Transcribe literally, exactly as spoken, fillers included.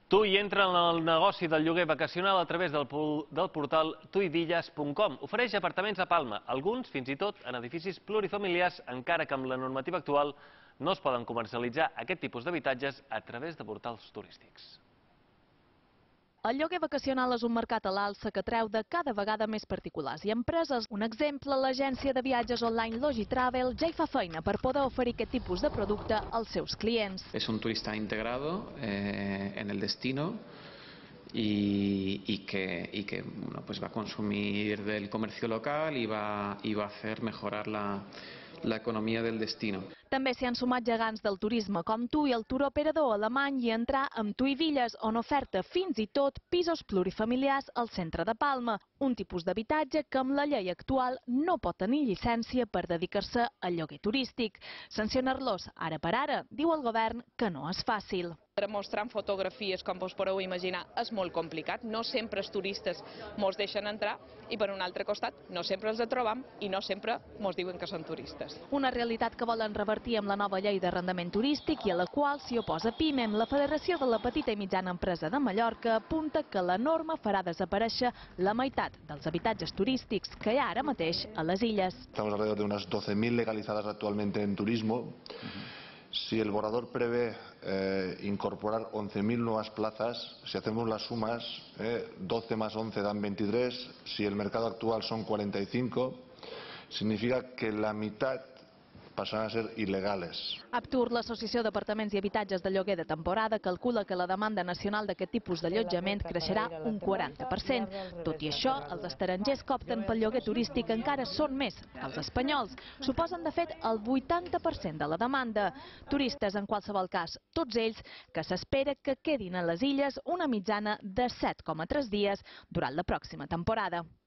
Tu hi entra en el negoci del lloguer vacacional a través del, del portal tuidillas punt com. Ofereix apartaments a Palma, alguns fins i tot en edificis plurifamiliars, encara que amb la normativa actual no es poden comercialitzar aquest tipus d'habitatges a través de portals turístics. El lloguer vacacional és un mercat a l'alça que treu de cada vegada més particulars i empreses. Un exemple, l'agència de viatges online Logitravel ja hi fa feina per poder oferir aquest tipus de producte als seus clients. Es un turista integrado eh, en el destino y, y que, y que bueno, pues va a consumir del comercio local y va, y va a hacer mejorar la, la economía del destino. També s'hi han sumat gegants del turisme com TUI, el turoperador alemany, i entrar amb TUIvillas, on oferta fins i tot pisos plurifamiliars al centre de Palma, un tipus d'habitatge que amb la llei actual no pot tenir llicència per dedicar-se al lloguer turístic. Sancionar-los ara per ara, diu el govern, que no és fàcil. Mostrant fotografies, com us podeu imaginar, és molt complicat. No sempre els turistes ens deixen entrar i, per un altre costat, no sempre els trobam i no sempre ens diuen que són turistes. Una realitat que volen revertir amb la nova llei d'arrendament turístic i a la qual s'hi oposa PIMEM. La Federació de la Petita i Mitjana Empresa de Mallorca apunta que la norma farà desaparèixer la meitat dels habitatges turístics que hi ha ara mateix a les illes. Estamos alrededor de unas doce mil legalizadas actualmente en turismo. Si el borrador prevé eh, incorporar once mil nuevas plazas, si hacemos las sumas, eh, doce más once dan veintitrés, si el mercado actual son cuarenta y cinco, significa que la mitad passen a ser il·legales. Aptur, l'Associació d'Apartaments i Habitatges de Lloguer de Temporada, calcula que la demanda nacional d'aquest tipus d'allotjament creixerà un quaranta per cent. Tot i això, els estrangers que opten pel lloguer turístic encara són més que els espanyols. Suposen, de fet, el vuitanta per cent de la demanda. Turistes, en qualsevol cas, tots ells, que s'espera que quedin a les illes una mitjana de set coma tres dies durant la pròxima temporada.